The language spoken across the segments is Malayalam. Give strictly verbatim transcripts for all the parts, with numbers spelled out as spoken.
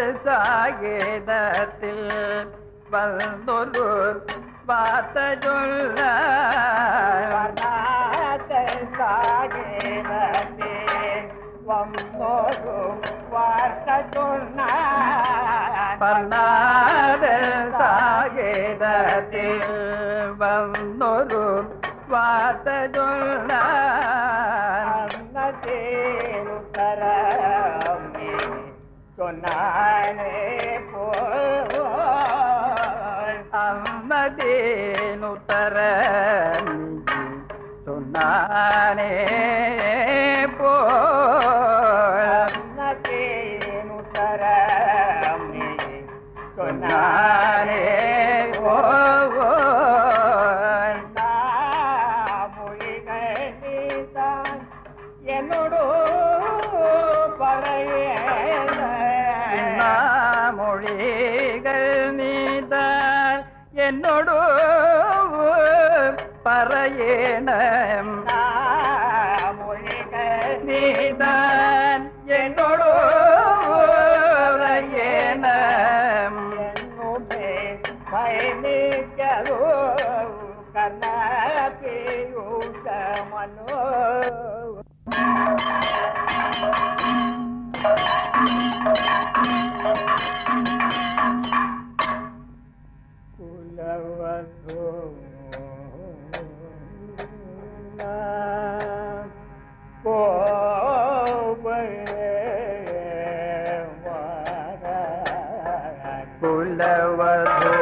சாகிதத்தில் வந்தொரு வார்த்தை சொல்ல சாகிதத்தில் வந்தொரு வார்த்தை சொன்ன பண்ணாத சாகிதத்தில் வந்தொரு வார்த்தை சொல்ல சொன்னானே போல் அம்மதேனுத்தர சொன்னானே போல் அம்மதேனுத்தர சொன்னானே போல் மொழிகள் என்னோடு பழைய மொழிகள் நீதான் என்னோடு பறையேன மொழிகள் நீதான் என்னோடு பறையேன என்னுமே பயணிக்கலோ கண்ணூட்ட மனோ குலவதோ குலவதோ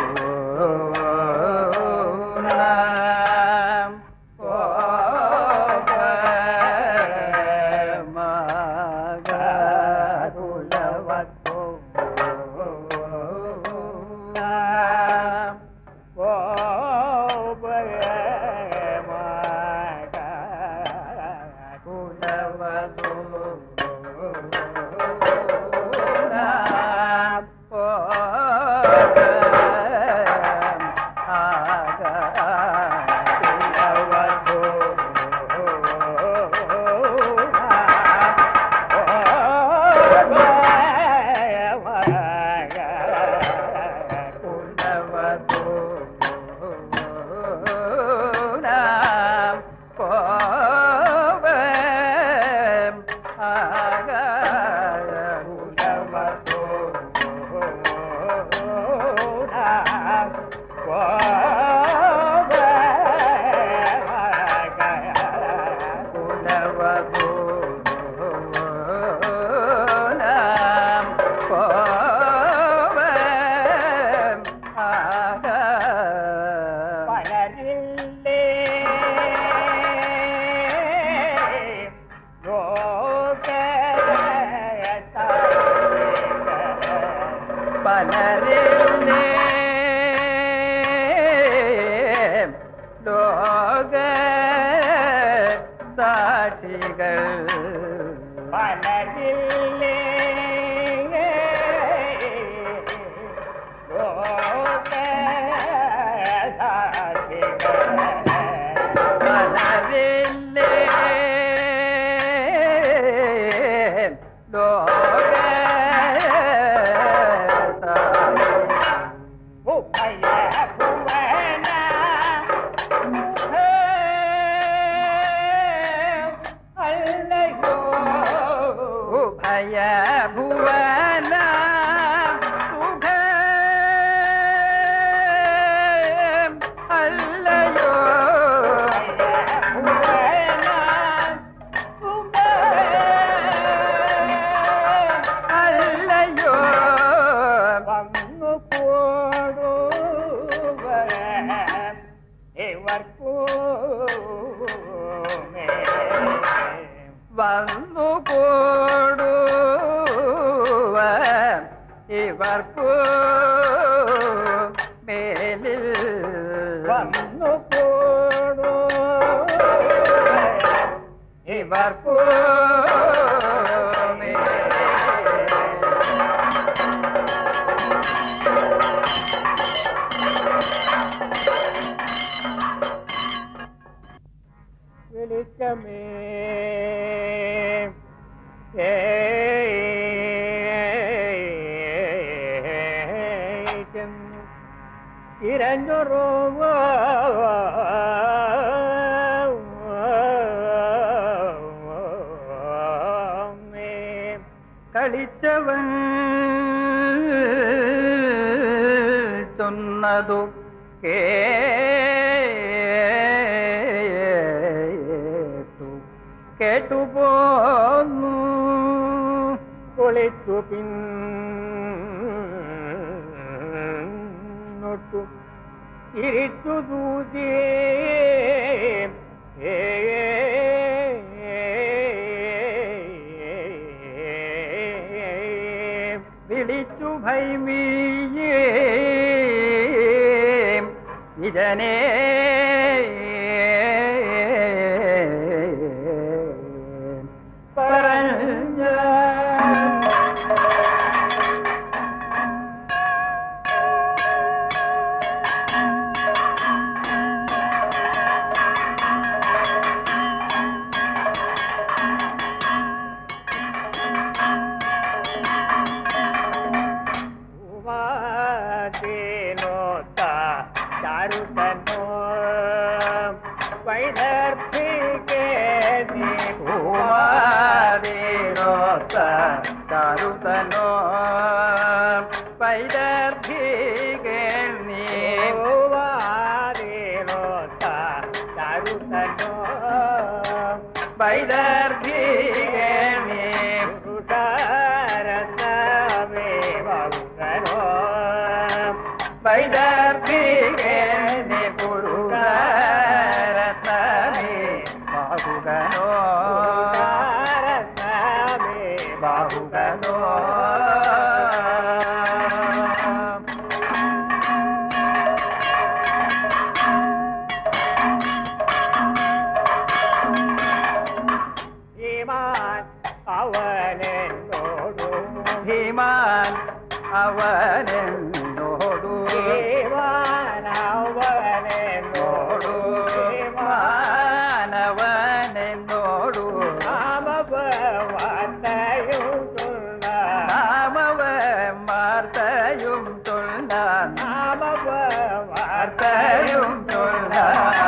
லோக சாட்சிகள் பலரில்லே லோக சாட்சிகள் பலரில்லே லோக भुवन सुख अल्लयो भुवन सुख अल्लयो वंगु कोडु एवर्को वंगु कोडु இவர்க்கு மேலில் வந்து போடு இவர்க்கு வெளிச்சமே ஏ ഇരഞ്ഞൊറോ കളിച്ചവൻ ചൊന്നതു കേട്ടു കേട്ടുപോന്നു കുളിച്ചു പിന്നൊട്ടു ഇരിച്ചു ദൂതിയേ വിളിച്ചു ഭൈമിയേ ഇതനേ പറഞ്ഞ चारुतनो वैदर्भिके कुमारीरोत चारुतनो वैदर्भिके कुमारीरोत चारुतनो वैदर्भिके पुरुषरत्नमे बहुकरो वैदर्भिके पुरुषरत्नमे बाहुगनो रत्नमे बाहुगनो भीमान अवनेन्नोडु भीमान अवनेन्नोडु भीमान अवनेन्नोडु भीमान अवनेन्नोडु नामव वार्तयुं तुल्ला नामव वार्तयुं तुल्ला नामव वार्तयुं तुल्ला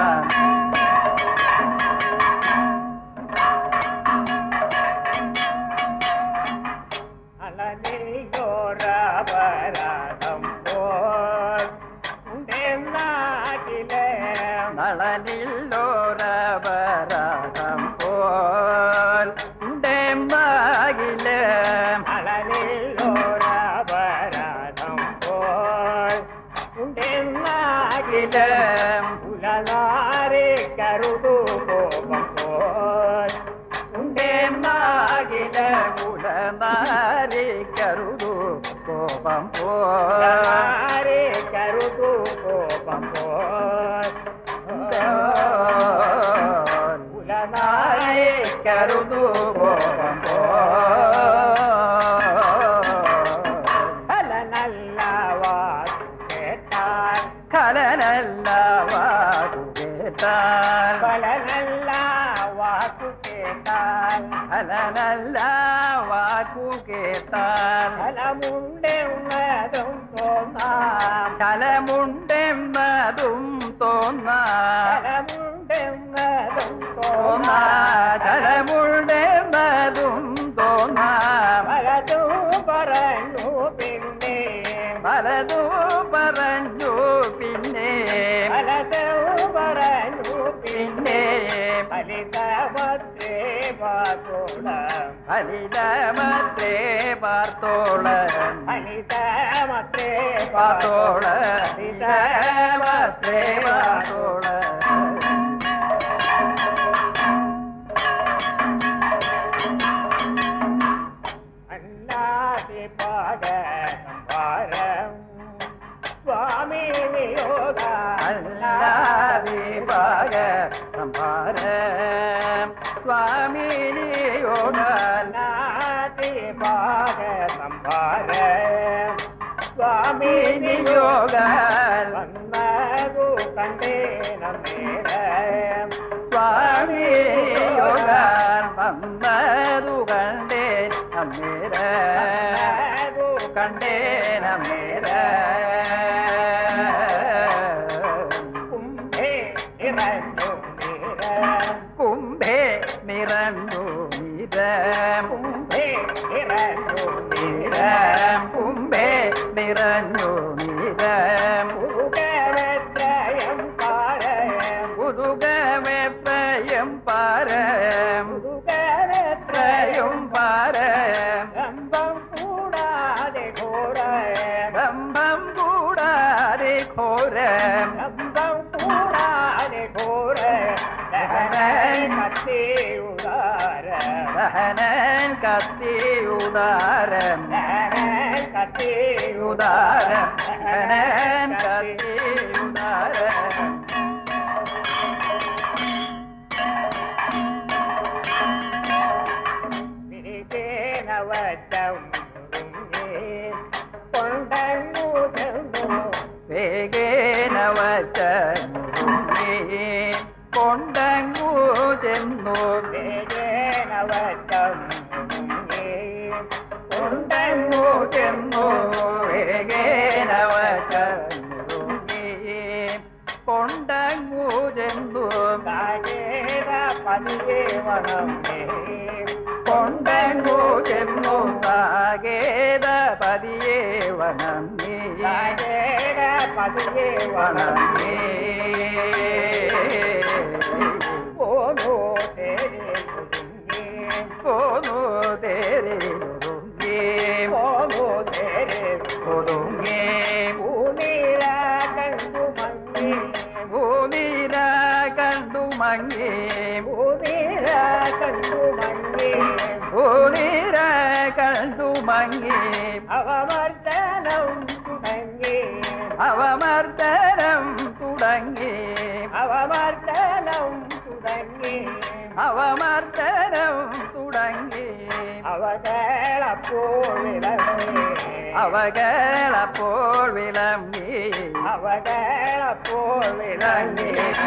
നളനില്ലോരപരാധം പോൽ ഉണ്ടെമ്പാകില് നളനില്ലോരപരാധം പോൽ ഉണ്ടെന്നാകില് ഉലനാരെ കരുതു കോപം പോൽ ഉണ്ടെന്നാകില് ഉലനാരെ കരുതു കോപം പോൽ കരുതു കോപം പോൽ ഉലനാരെ കരുതു കോപം കലനല്ല വാക്കു കേട്ടാൽ കലനല്ല വാക്കു കേട്ടാൽ കലനല്ല വാക്കു കേട്ടാൽ കലനല്ല വാക്കു കേട്ടാൽ കലമുണ്ടെന്നതും തോന്നാം കലമുണ്ടെന്നതും തോന്നാം കലമുണ്ടെന്നതും തോന്നാം കലമുണ്ടെന്നതും തോന്നാം പലതു പറഞ്ഞു പിന്നെ പലതു പറഞ്ഞു പിന്നെ പലതു പറഞ്ഞു പിന്നെ ഫലിതമത്രേ പാർത്തോളം ഫലിതമത്രേ പാർത്തോളം ഫലിതമത്രേ പാർത്തോളം ഫലിതമത്രേ പാർത്തോളം അല്ലാതെ പാടം സ്വാമി നിയോഗ അല്ലാതെ പാട സംഭാരം സ്വാമി നിയോഗ അല്ലാതെ പാട സംഭാരം സ്വാമി നിയോഗ വന്നതു കണ്ടേനമേരം സ്വാമി യോഗ വന്നതു കണ്ടേൻ അമ്മേരം കണ്ടേനമേരം ഘോര ദമ്പം കൂടാതെ ഘോര ദമ്പം കൂടാതെ ഘോര ദഹനൻ കത്തിയുദാര ദഹനൻ കത്തിയുദാരം ദഹനൻ കത്തിയുദാരം ദഹനൻ കത്തിയുദാരം വിരികേനവറ്റം കൊണ്ടങ്ങു ചെന്നു വേഗേനവറ്റം കൊണ്ടങ്ങു ചെന്നു വേഗേനവറ്റം കൊണ്ടങ്ങു ചെന്നു വേഗേനവറ്റം കൊണ്ടങ്ങു ചെന്നു സാഗേര പതിയേവനം കൊണ്ടങ്ങു ചെന്നു സാഗേര പതിയേവനം സാഗേര പതിയേവനം പോനോ തേരെ പോനോ തേരെ പോനോ തേരെ കൊടുങ്ങേ ഭൂമിര കണ്ടു മങ്ങി ഭൂമിര കണ്ടു മങ്ങി ഭൂമിര കണ്ടു മങ്ങി ഭൂമിര കണ്ടു മങ്ങി അവമർദ്ദനം തുടങ്ങി അവമർദ്ദനം തുടങ്ങി അവമർദ്ദനം തുടങ്ങി അവമർദ്ദനം തുടങ്ങി അവകളപ്പോൾ വിളങ്ങി അവകളപ്പോൾ വിളങ്ങി അവകളപ്പോൾ വിളങ്ങി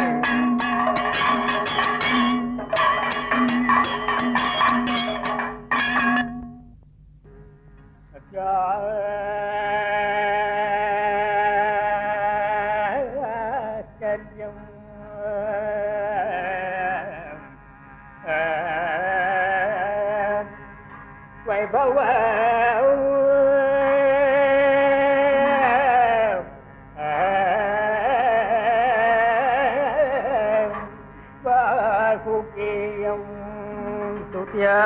ആശ്ചര്യം വൈഭവ ബാഹുകീയം തുത്യാ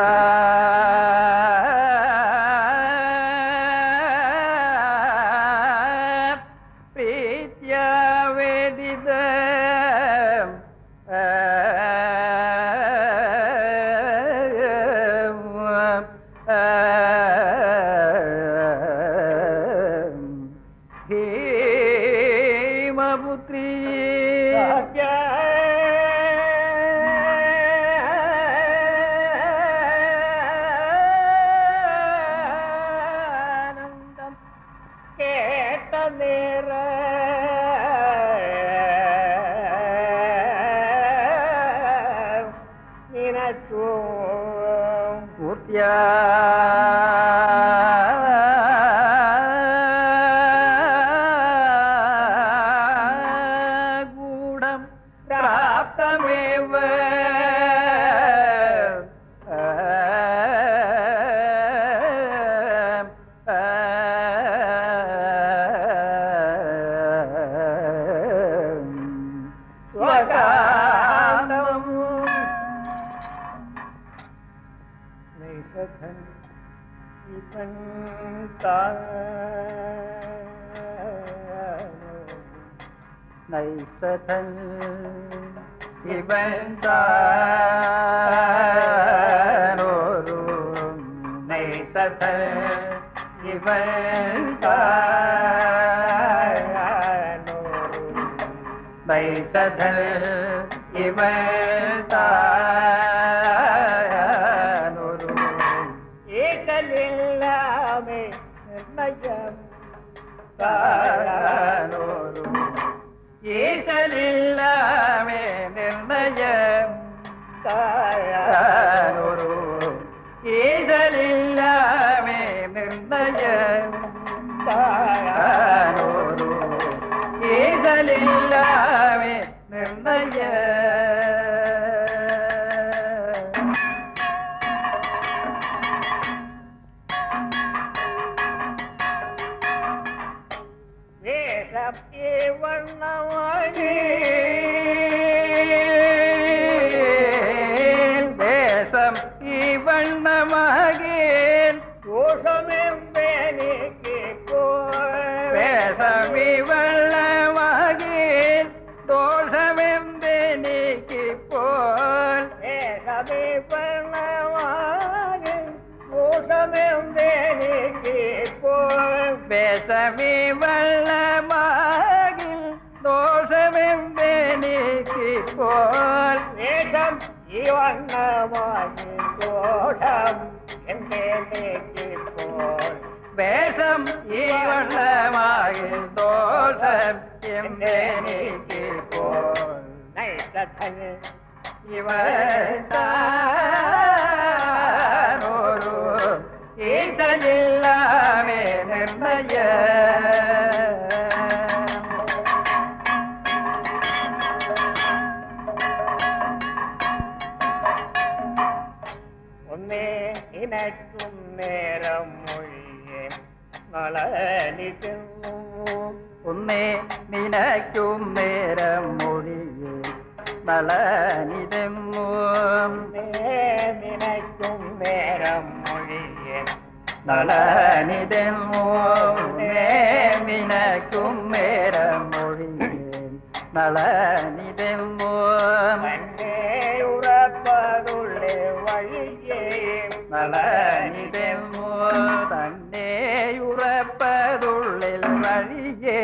പ്രീത്യാ വേദിത ഹേമപുത്രീ ആനന്ദം കേട്ട നേര നിനച്ചു പൂർത്തിയാ ഗൂഢം പ്രാപ്തമേവ സ്വകാന്തം നൈഷധൻ ഇവൻ നൈഷധൻ ഇവൻ താനോരു നൈഷധൻ ഇവൻ താനോരു നൈഷധൻ ഇവൻ താനോരു ഏകലില്ലാമേ നിർണയം താനോരു ഈശലില്ലാമേ നിർണയം താനോരു ഈശലില്ലാമേ നിർണയം താനോരു ഈശലില്ലാമേ നിർണയം വർണ്ണമണി ദേശം ഈ വണ്ണമകേൽ ദോഷമെമ്പേനിക്ക് വേഷമി വെള്ളമാകി ദോഷമെന്തെനിക്കിപ്പോൾ വേഷമി വെള്ളമാകി ദോഷമെന്തെനിക്കിപ്പോൾ വേഷമി വെള്ളമാകി ദോഷമെന്തെനിക്കിപ്പോൾ വേഷം ഈ വണ്ണമാകി ദോഷം എന്തെനിക്കിപ്പോൾ വേഷം ഈ വണ്ണമാകി ദോഷം എന്തെനിക്കിപ്പോൾ നൈസധന് ഇവനോരു ഈശനില്ലാമേ നിർണയ ഒന്നേ ഇനക്കും നേരം മൊഴിയെ നളനിക്കുന്നു ഒന്നേ നിനക്കും നേരം മൊഴിയെ നളനിതെന്നു നിനക്കും നേരം മൊഴിയെ നളനിതെന്നു നിനക്കും നേരം മൊഴിയെ നളനിതെന്നു തന്നെ ഉറപ്പതുള്ളേ വഴിയേ നളനിതെന്നു തന്നെ ഉറപ്പതുള്ളിൽ വഴിയേ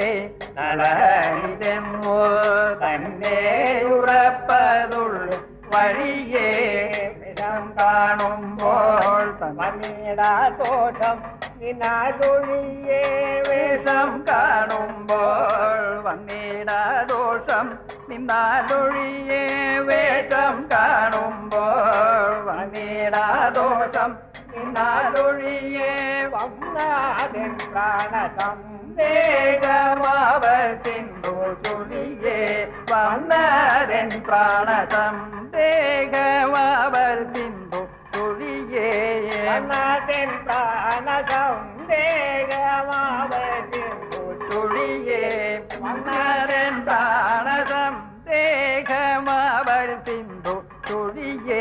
നളനിതെന്നു തന്നെ ഉറപ്പതുള്ളിൽ വഴിയേ വിധം കാണുമ്പോൾ തന്നിടാ ദോഷം നിനാതൊഴിയേ വേഷം കാണുമ്പോൾ വന്നിടാ ദോഷം നിന്നാതൊഴിയേ വേഷം കാണുമ്പോൾ വന്നിടാ ദോഷം നിന്നാതൊഴിയേ വന്നാതൻ പ്രാണസം ദേഹമാവൽ സിന്ധു ചുഴിയേ വന്നാതൻ പ്രാണസം ദേഹമാവൽ സിന്ധു ചുഴിയേ വന്നാതൻ പ്രാണസം ദേഹമാവൽ സിന്ധു ചുഴിയേ വന്നാതൻ പ്രാണസം ദേഹമാവൽ സിന്ധു ചുഴിയേ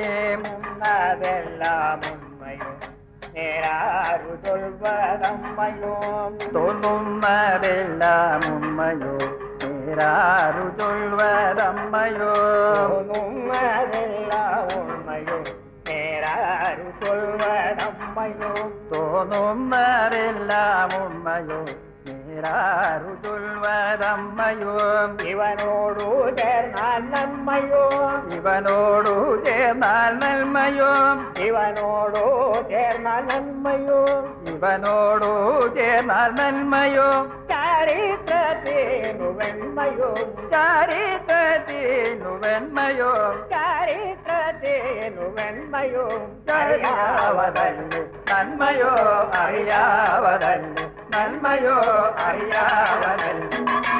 മുന്നതെല്ലാം ഉണ്മയോ നേരാരു ചൊൽവതമ്മയോ തോന്നുന്നതെല്ലാം ഉണ്മയോ നേരാരു ചൊൽവതമ്മയോ തോന്നുന്നതെല്ലാം ഉണ്മയോ നേരാരു ചൊൽവതമ്മയോ തോന്നുന്നതെല്ലാം ഉണ്മയോ നേരാരു ചൊൽവതമ്മയോ ഇവനോടു ചേർന്നാൽ നന്മയോ ഇവനോടു ചേർന്നാൽ നന്മയോ ഇവനോടു ചേർന്നാൽ നന്മയോ ഇവനോടു ചേർന്നാൽ നന്മയോ ചാരിത്രത്തേനു വെണ്മയോ ചാരിത്രത്തേനു വെണ്മയോ ചാരിത്രത്തേനു വെണ്മയോ അറിയാവതല്ലേ നന്മയോ അറിയാവതല്ലേ നന്മയോ അറിയാവതല്ലേ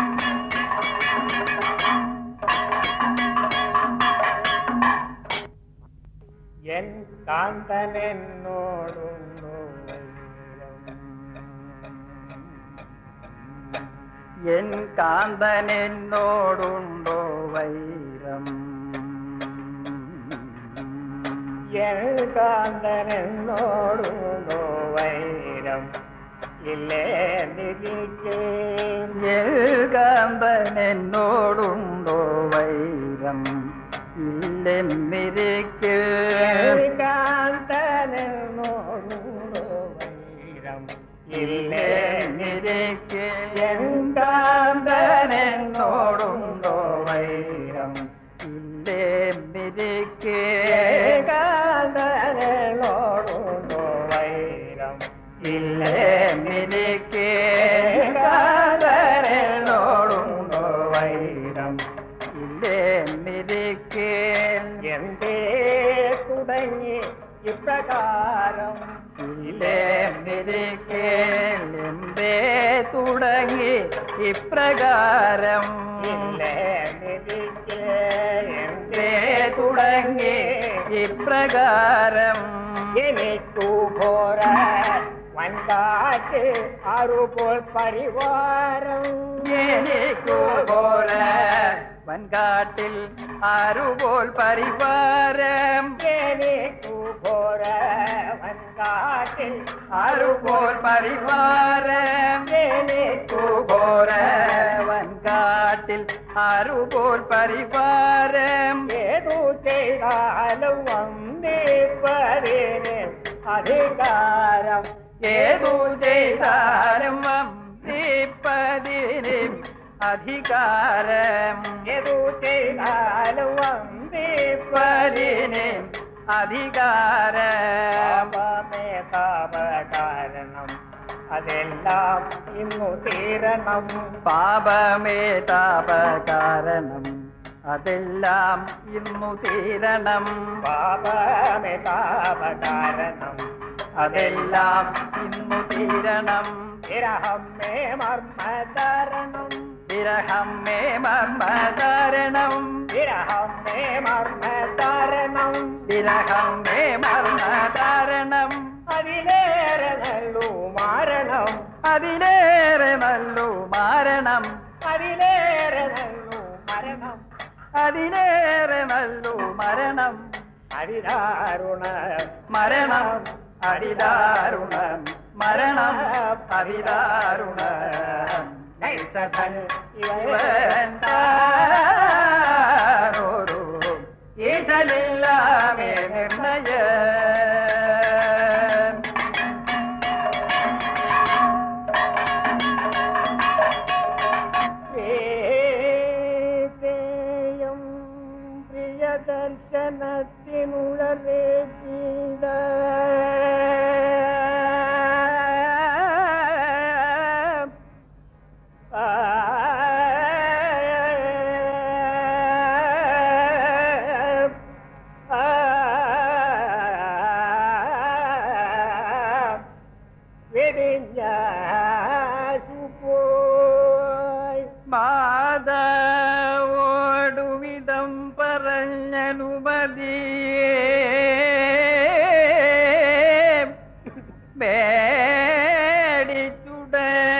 എൻ കാന്തനെന്നോടുണ്ടോ എൻ കാന്തനെന്നോടുണ്ടോ വൈരം എൻ കാന്തനെന്നോടുണ്ടോ വൈരം ഇല്ലേ നിരിക്കേ എൻ കാന്തനെന്നോടുണ്ടോ വൈരം ഇല്ലെന്നിരിക്കേ കാന്തനെന്നോടുണ്ടോ വൈരം ഇല്ലെന്നിരിക്കേ കാന്തനെന്നോടുണ്ടോ വൈരം ഇല്ലെന്നിരിക്കേ കാന്തനെന്നോടുണ്ടോ വൈരം ഇല്ലെന്നിരിക്കേ കാന്തനെന്നോടുണ്ടോ വൈരം ഇല്ലെന്നിരിക്കേ എന്തേ തുടങ്ങി ഇപ്രകാരം ഇല്ലെന്നിരിക്കേ എന്തേ തുടങ്ങി ഇപ്രകാരം ഇല്ലെന്നിരിക്കേ എന്തേ തുടങ്ങി ഇപ്രകാരം എനിക്കു ഘോര വൻകാറ്റ് ആറുപോൽ പരിവാരം എനിക്കു ഘോര വൻകാട്ടിൽ ആറുപോൽ പരിവാരം എനിക്കു ഘോര വൻകാട്ടിൽ ആറുപോൽ പരിവാരം എനിക്കു ഘോര ആരുപോൽ പരിവാരം ഏതു ചെയ്താലും വന്ദിപ്പതിന് അധികാരം ഏതു ചെയ്താലും വന്ദിപ്പതിന് അധികാരം ഏതു ചെയ്താലും വന്ദിപ്പതിന് അധികാരം കാരണം അതെല്ലാം ഇന്നു തീരണം പാപമേ താപകാരണം അതെല്ലാം ഇന്നു തീരണം പാപമേ താപകാരണം അതെല്ലാം ഇന്നു തീരണം വിരഹം മേ മർമ്മധാരണം വിരഹം മേ മർമ്മധാരണം വിരഹം മേ മർമ്മധാരണം വിരഹം മേ മർമ്മധാരണം അതിലേറെ നല്ലു മാരണം അതിലേറെ നല്ലു മാരണം അതിലേറെ നല്ലു മരണം അതിലേറെ നല്ലു മരണം അതിദാരുണ മരണം അതിദാരുണം മരണം അതിദാരുണം നൈസധൻ ഇവരോരു ഈശലില്ലാമേ നിർണയ ദർശനത്തിനുളരേ ചെയ്ത വെടിഞ്ഞാശുപോയി മാതാവോടുവിധം പറഞ്ഞനുമതിയേ മേടിച്ചുട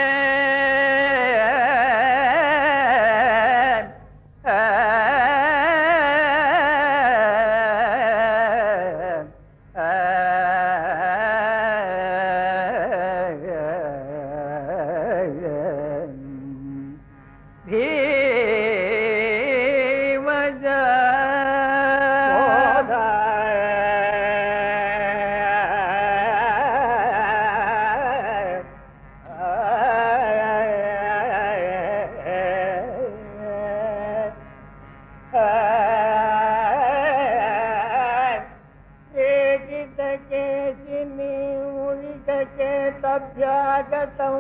तभ्यागतं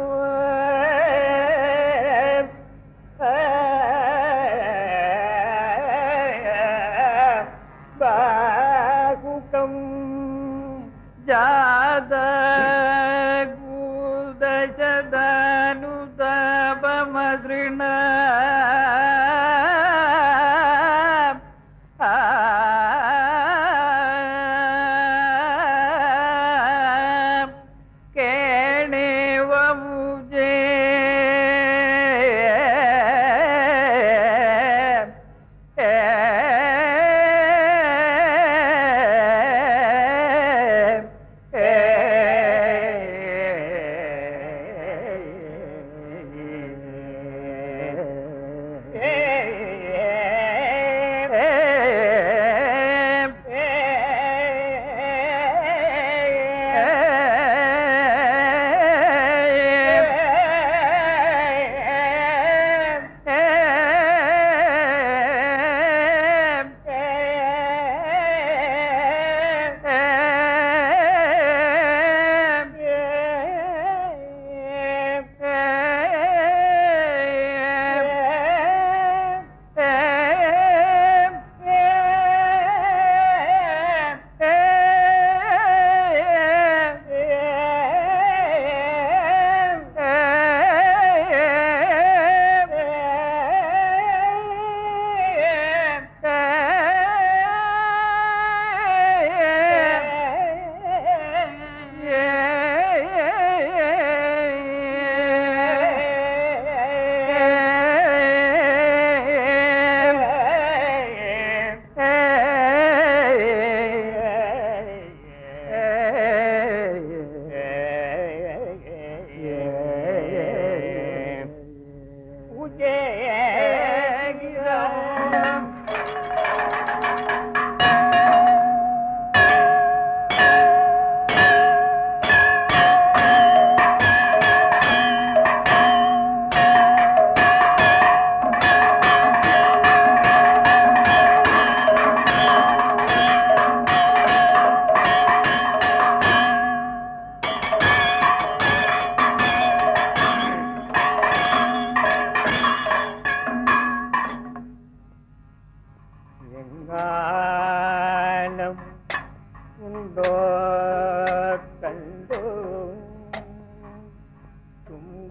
बागुकं जादगुदशदानुतापमदृण केणे वमुजे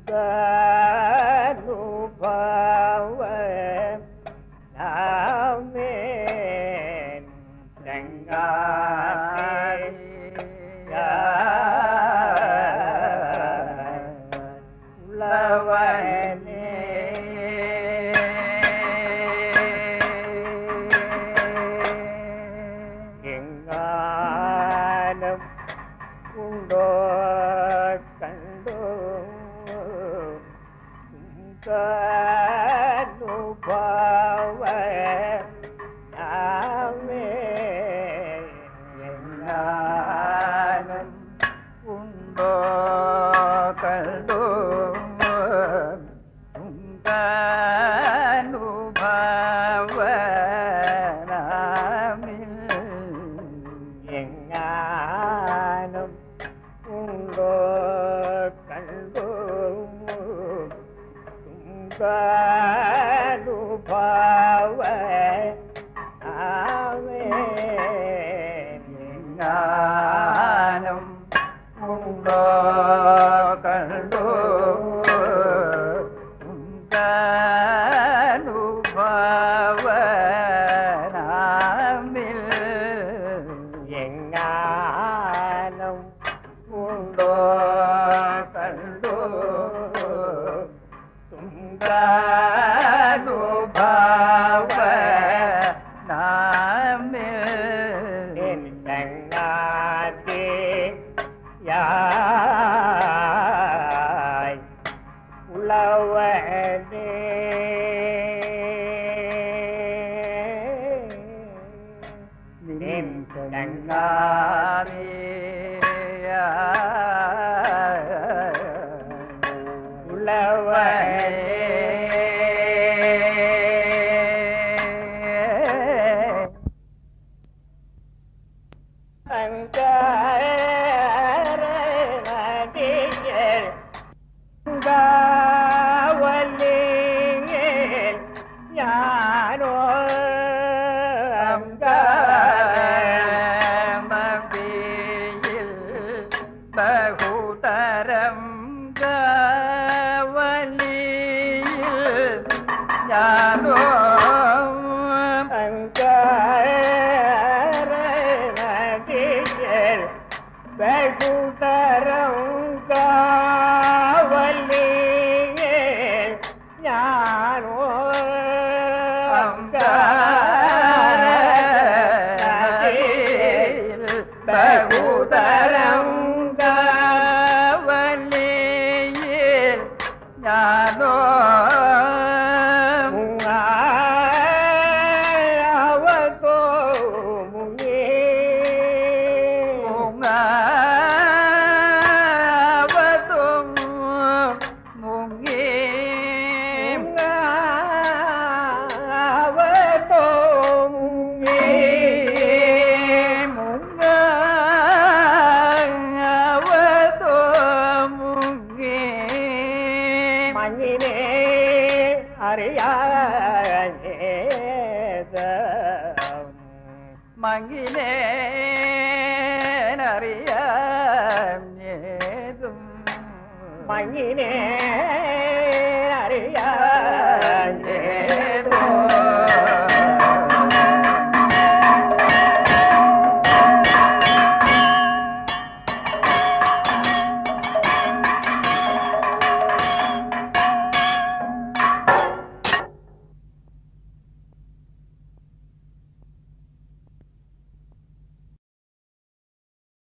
மங்கினே